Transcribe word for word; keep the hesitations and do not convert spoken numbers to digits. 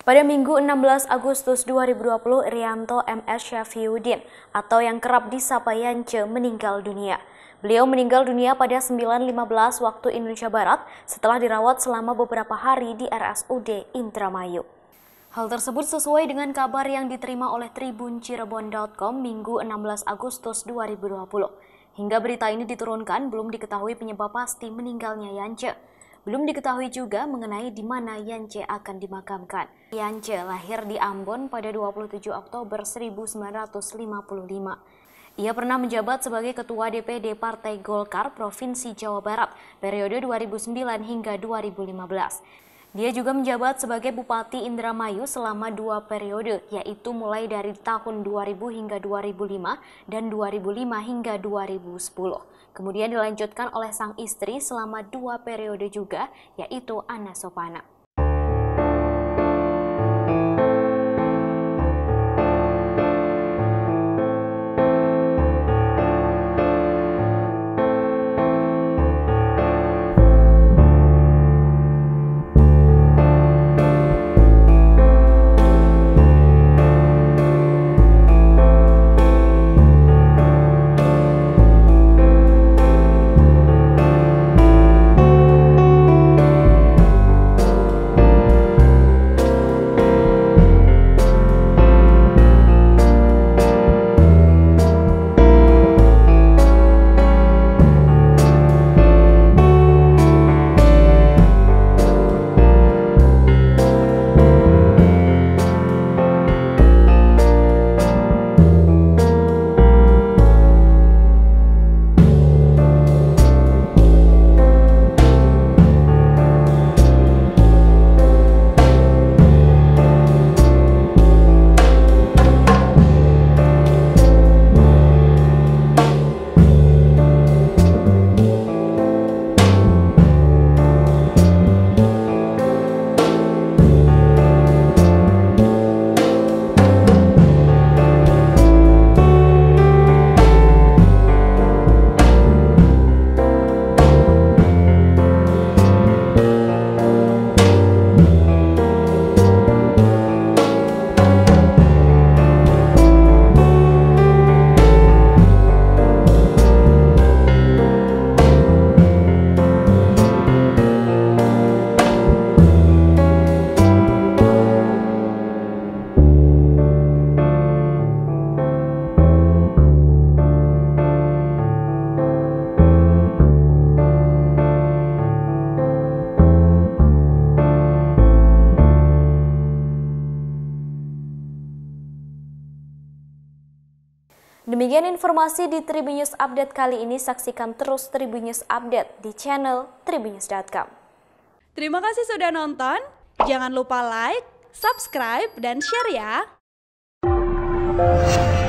Pada Minggu enam belas Agustus dua ribu dua puluh, Irianto M S Syafriuddin atau yang kerap disapa Yance meninggal dunia. Beliau meninggal dunia pada sembilan lima belas waktu Indonesia Barat setelah dirawat selama beberapa hari di R S U D Indramayu. Hal tersebut sesuai dengan kabar yang diterima oleh Tribun Cirebon titik com Minggu enam belas Agustus dua ribu dua puluh. Hingga berita ini diturunkan, belum diketahui penyebab pasti meninggalnya Yance. Belum diketahui juga mengenai di mana Yance akan dimakamkan. Yance lahir di Ambon pada dua puluh tujuh Oktober seribu sembilan ratus lima puluh lima. Ia pernah menjabat sebagai Ketua D P D Partai Golkar Provinsi Jawa Barat periode dua ribu sembilan hingga dua ribu lima belas. Dia juga menjabat sebagai Bupati Indramayu selama dua periode, yaitu mulai dari tahun dua ribu hingga dua ribu lima dan dua ribu lima hingga dua ribu sepuluh. Kemudian dilanjutkan oleh sang istri selama dua periode juga, yaitu Anna Sopana. Demikian informasi di Tribun News Update kali ini. Saksikan terus Tribun News Update di channel tribun news titik com. Terima kasih sudah nonton. Jangan lupa like, subscribe, dan share ya.